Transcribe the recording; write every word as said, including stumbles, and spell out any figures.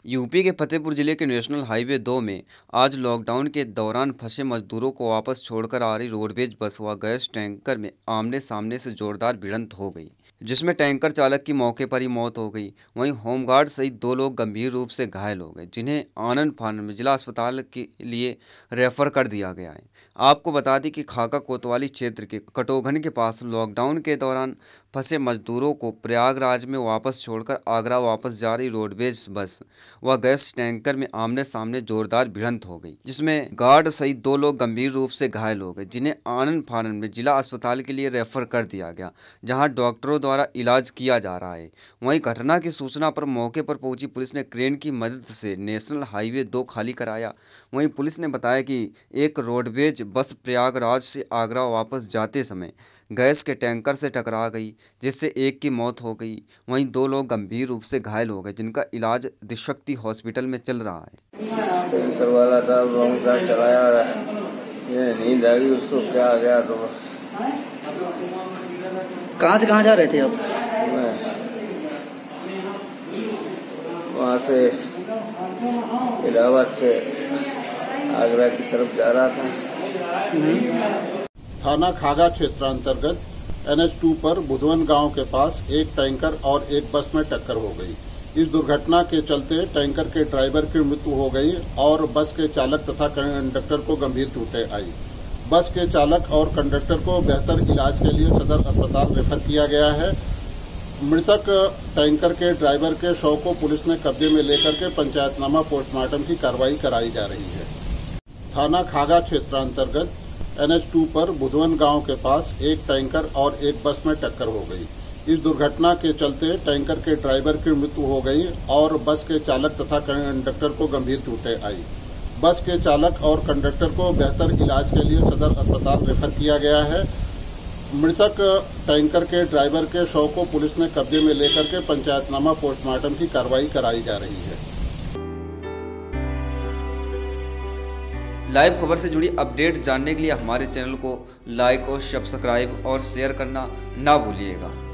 UP के फतेहपुर जिले के नेशनल हाईवे दो में आज लॉकडाउन के दौरान फंसे मजदूरों को वापस छोड़कर आ रही रोडवेज बस व गैस टैंकर में आमने सामने से जोरदार भिड़ंत हो गई, जिसमें टैंकर चालक की मौके पर ही मौत हो गई। वहीं होमगार्ड सहित दो लोग गंभीर रूप से घायल हो गए, जिन्हें आनन फानन में जिला अस्पताल के लिए रेफर कर दिया गया है। आपको बता दें कि खाका कोतवाली क्षेत्र के कटोघन के पास लॉकडाउन के दौरान फंसे मजदूरों को प्रयागराज में वापस छोड़कर आगरा वापस जा रही रोडवेज बस व गैस टैंकर में आमने सामने जोरदार भिड़ंत हो गई, जिसमें गार्ड सहित दो लोग गंभीर रूप से घायल हो गए, जिन्हें आनन फानन में जिला अस्पताल के लिए रेफर कर दिया गया, जहां डॉक्टरों द्वारा इलाज किया जा रहा है। वहीं घटना की सूचना पर मौके पर पहुंची पुलिस ने क्रेन की मदद से नेशनल हाईवे दो खाली कराया। वहीं पुलिस ने बताया कि एक रोडवेज बस प्रयागराज से आगरा वापस जाते समय गैस के टैंकर से टकरा गई, जिससे एक की मौत हो गई। वहीं दो लोग गंभीर रूप से घायल हो गए, जिनका इलाज दिशक्ति हॉस्पिटल में चल रहा है। टैंकर वाला था रॉन्ग साइड चलाया, ये नींद आ गई उसको, क्या आ गया तो कहाँ से कहाँ जा रहे थे आप? मैं वहाँ से इलाहाबाद से आगरा की तरफ जा रहा था। थाना खागा क्षेत्रांतर्गत एन एच टू पर बुधवन गांव के पास एक टैंकर और एक बस में टक्कर हो गई। इस दुर्घटना के चलते टैंकर के ड्राइवर की मृत्यु हो गई और बस के चालक तथा कंडक्टर को गंभीर चोटें आई। बस के चालक और कंडक्टर को बेहतर इलाज के लिए सदर अस्पताल रेफर किया गया है। मृतक टैंकर के ड्राइवर के शव को पुलिस ने कब्जे में लेकर के पंचायतनामा पोस्टमार्टम की कार्रवाई कराई जा रही है। थाना खागा क्षेत्रांतर्गत एन एच टू पर बुधवन गांव के पास एक टैंकर और एक बस में टक्कर हो गई। इस दुर्घटना के चलते टैंकर के ड्राइवर की मृत्यु हो गई और बस के चालक तथा कंडक्टर को गंभीर चोटें आई। बस के चालक और कंडक्टर को बेहतर इलाज के लिए सदर अस्पताल रेफर किया गया है। मृतक टैंकर के ड्राइवर के शव को पुलिस ने कब्जे में लेकर के पंचायतनामा पोस्टमार्टम की कार्रवाई कराई जा रही है। लाइव खबर से जुड़ी अपडेट जानने के लिए हमारे चैनल को लाइक और सब्सक्राइब और शेयर करना ना भूलिएगा।